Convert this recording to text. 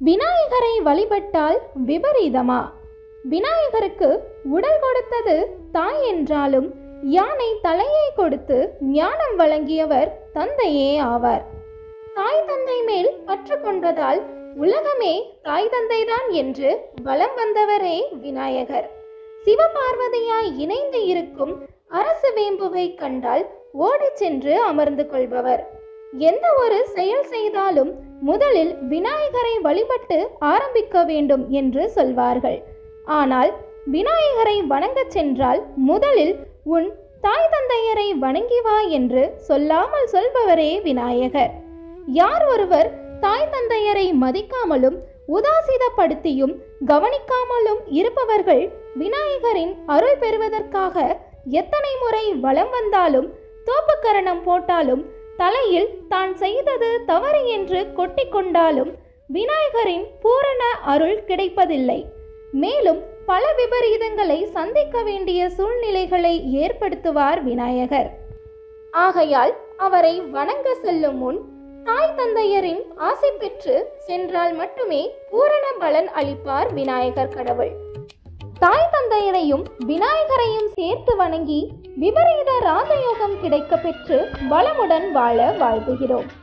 விநாயகரை வழிபட்டால் விபரீதமா? விநாயகருக்கு உடல் கொடுத்தது தாய் என்றாலும் யானை தலையை கொடுத்து ஞானம் வழங்கியவர் தந்தையே ஆவார். தாய் தந்தை மேல் பற்று கொண்டதால் உலகமே தாய் தந்தைதான் என்று வலம் வந்தவரே விநாயகர். சிவபார்வதியாய் இணைந்து இருக்கும் அரசு வேம்புவை கண்டால் ஓடி சென்று அமர்ந்து கொள்பவர். எந்த ஒரு செயல் செய்தாலும் முதலில் விநாயகரை வழிபட்டு ஆரம்பிக்க வேண்டும் என்று சொல்வார்கள். ஆனால் விநாயகரை வணங்கச் சென்றால் முதலில் உன் தாய் தந்தையரை வணங்கி வா என்று சொல்லாமல் சொல்பவரே விநாயகர். யார் ஒருவர் தாய் தந்தையரை மதிக்காமலும் உதாசீனப்படுத்தியும் கவனிக்காமலும் இருப்பவர்கள் விநாயகரின் அருள் பெறுவதற்காக எத்தனை முறை வலம் வந்தாலும் தோப்புக்கரணம் போட்டாலும் தலையில் தான் செய்தது தவறு என்று கொட்டிக்கொண்டாலும் விநாயகரின் பூரண அருள் கிடைப்பதில்லை. மேலும் பல விபரீதங்களை சந்திக்க வேண்டிய சூழ்நிலைகளை ஏற்படுத்துவார் விநாயகர். ஆகையால் அவரை வணங்க செல்லும் முன் தாய் தந்தையரின் ஆசை பெற்று சென்றால் மட்டுமே பூரண பலன் அளிப்பார் விநாயகர் கடவுள். தாய் தந்தையரையும் விநாயகரையும் சேர்த்து வணங்கி விபரீத ராஜயோகம் கிடைக்க பெற்று வளமுடன் வாழ வாழ்த்துகிறோம்.